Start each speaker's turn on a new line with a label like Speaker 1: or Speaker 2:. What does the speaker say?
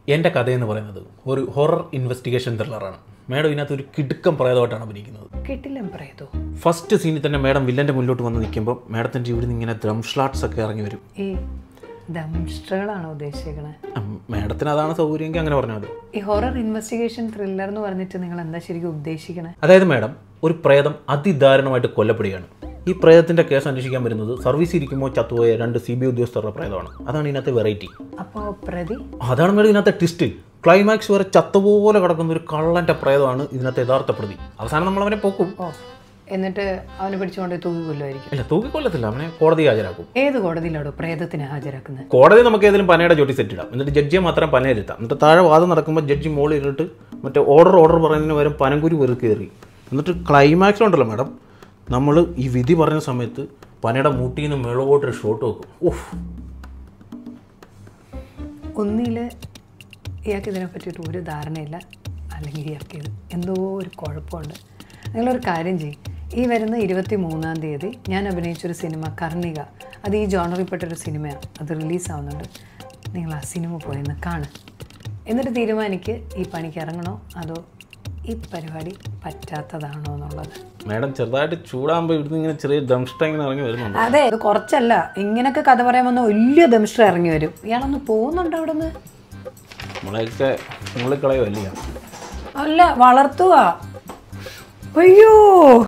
Speaker 1: എൻ്റെ കഥയെന്ന് പറയുന്നത് ഒരു ഹൊറർ ഇൻവെസ്റ്റിഗേഷൻ ത്രില്ലറാണ്. മേഡം ഇതിനകത്ത് ഒരു കിടുക്കം പ്രേതമായിട്ടാണ് അഭിനയിക്കുന്നത്.
Speaker 2: കിട്ടില്ല പ്രേതോ?
Speaker 1: ഫസ്റ്റ് സീനിൽ തന്നെ മേഡം വില്ലൻ്റെ മുന്നിലോട്ട് വന്ന് നിൽക്കുമ്പോൾ മേഡത്തിൻ്റെ ഇവിടുന്ന് ഇങ്ങനെ ഡ്രം ഷ്ലാട്ട്സ് ഒക്കെ ഇറങ്ങി വരും.
Speaker 2: ഈ ദംഷ്ട്രകളാണോ ഉദ്ദേശിക്കണേ?
Speaker 1: മേഡത്തിന് അതാണ് സൗകര്യമെങ്കിൽ അങ്ങനെ പറഞ്ഞാൽ മതി.
Speaker 2: ഈ ഹൊറർ ഇൻവെസ്റ്റിഗേഷൻ ത്രില്ലർ എന്ന് പറഞ്ഞിട്ട് നിങ്ങൾ എന്താ ശരിക്കും ഉദ്ദേശിക്കണേ?
Speaker 1: അതായത് മേഡം, ഒരു പ്രേതം അതിദാരുണമായിട്ട് കൊല്ലപ്പെടുകയാണ്. ഈ പ്രേതത്തിൻ്റെ കേസ് അന്വേഷിക്കാൻ വരുന്നത് സർവീസ് ഇരിക്കുമ്പോൾ ചത്തുപോയ 2 CBI ഉദ്യോഗസ്ഥരുടെ പ്രേതമാണ്. അതാണ് ഇതിനകത്തെ വെറൈറ്റി.
Speaker 2: അപ്പോൾ പ്രതി?
Speaker 1: അതാണ് മേഡം ഇതിനകത്തെ ട്വിസ്റ്റ്. ക്ലൈമാക്സ് വരെ ചത്തുപോലെ കിടക്കുന്ന ഒരു കള്ളൻ്റെ പ്രേതമാണ് ഇതിനകത്തെ യഥാർത്ഥ പ്രതി. അവസാനം നമ്മൾ അവനെ പോക്കും.
Speaker 2: ഓ, എന്നിട്ട് അവനെ പിടിച്ചുകൊണ്ട് തൂക്കിക്കൊല്ലുമായിരിക്കും?
Speaker 1: അല്ല, തൂക്കിക്കൊല്ലത്തില്ല, അവനെ കോടതി ഹാജരാക്കും.
Speaker 2: ഏത് കോടതിയിലാണോ പ്രേതത്തിന് ഹാജരാക്കുന്നത്?
Speaker 1: കോടതി നമുക്ക് ഏതെങ്കിലും പനയുടെ ജോലി സെറ്റ് ഇടാം, എന്നിട്ട് ജഡ്ജിയെ മാത്രം പനയിലിരുത്താം. എന്നിട്ട് താഴെ വാദം നടക്കുമ്പോൾ ജഡ്ജി മോളിൽ ഇരുന്നിട്ട് മറ്റേ ഓർഡർ പറയുന്നതിന് പകരം പനങ്കുരി വെറുക്കി കയറി. എന്നിട്ട് ക്ലൈമാക്സിലുണ്ടല്ലോ മേഡം, നമ്മൾ ഈ വിധി പറഞ്ഞ സമയത്ത് പനയുടെ മൂട്ടിൽ നിന്ന് മേളോട്ടൊരു ഷോട്ട് വെക്കും. ഓഹ്,
Speaker 2: ഒന്നിൽ ഇയാൾക്ക് ഇതിനെ പറ്റിയിട്ട് ഒരു ധാരണയില്ല, അല്ലെങ്കിൽ ഇയാൾക്ക് ഇത് എന്തോ ഒരു കുഴപ്പമുണ്ട്. നിങ്ങളൊരു കാര്യം ചെയ്യും, ഈ വരുന്ന 23-ാം തീയതി ഞാൻ അഭിനയിച്ചൊരു സിനിമ കർണിക, അത് ഈ ജോണറിൽപ്പെട്ടൊരു സിനിമയാണ്, അത് റിലീസാവുന്നുണ്ട്. നിങ്ങൾ ആ സിനിമ പോയെന്ന് കാണും, എന്നിട്ട് തീരുമാനിക്ക് ഈ പണിക്ക് ഇറങ്ങണോ അതോ ഈ പരിപാടി പറ്റാത്തതാണോ എന്നുള്ളത്.
Speaker 1: മേഡം ചെറുതായിട്ട് ചൂടാകുമ്പോൾ ഇവിടുന്ന് ഇങ്ങനെ ചെറിയ ദംഷ്ട ഇങ്ങനെ ഇറങ്ങി വരുന്നുണ്ട്.
Speaker 2: അതെ, അത് കുറച്ചല്ല, ഇങ്ങനെയൊക്കെ കഥ പറയാൻ വന്ന വലിയ ദംഷ്ട ഇറങ്ങി വരും. ഇയാളൊന്ന് പോകുന്നുണ്ടോ അവിടെ നിന്ന്?
Speaker 1: നമ്മളെയൊക്കെ മുള്ളിക്കളയോ അല്ല,
Speaker 2: അല്ല, വളർത്തുക. അയ്യോ.